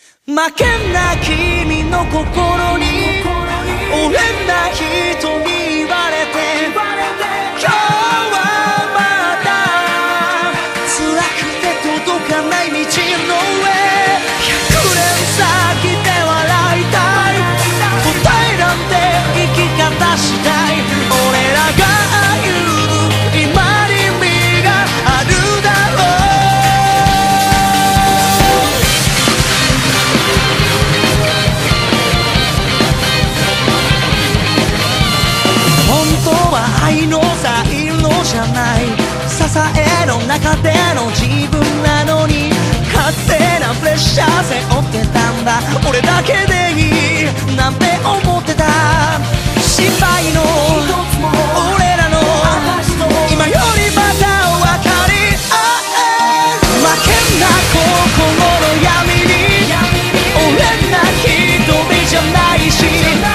負けんな君の心に折れんな人に言われて今日はまだ辛くて届かない道の上100年先で笑いたい答えなんて生き方したい俺らが歩む今に意味があるだろう愛の才能じゃない支えの中での自分なのに勝手なプレッシャー背負ってたんだ俺だけでいいなんて思ってた心配の俺らの今よりまた分かり合え負けんな心の闇に折れんな瞳じゃないし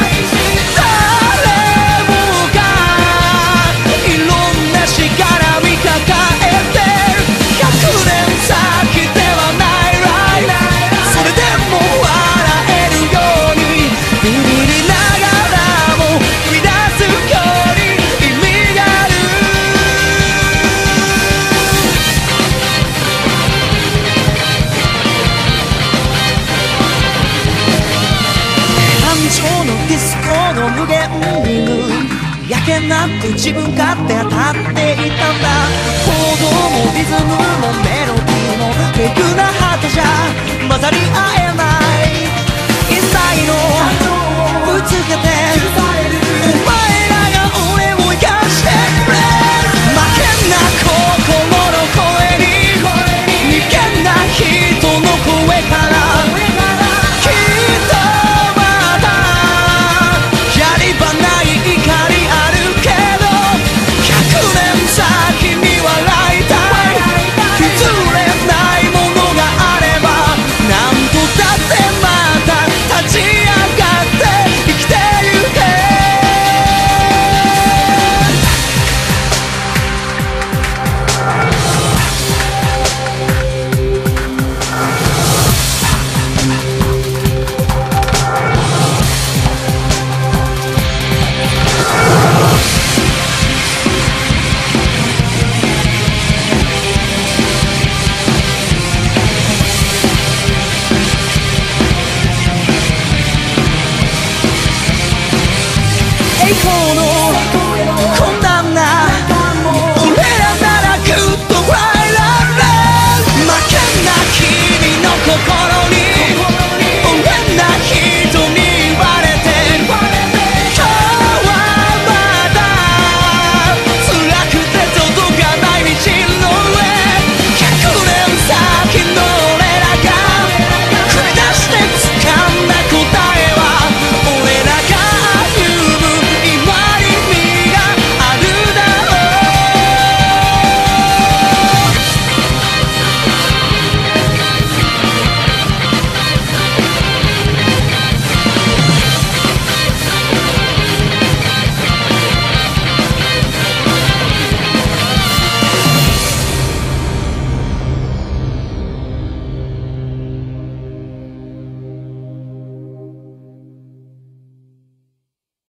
ディスコの無限リングやけなく自分勝手当たっていたんだ子供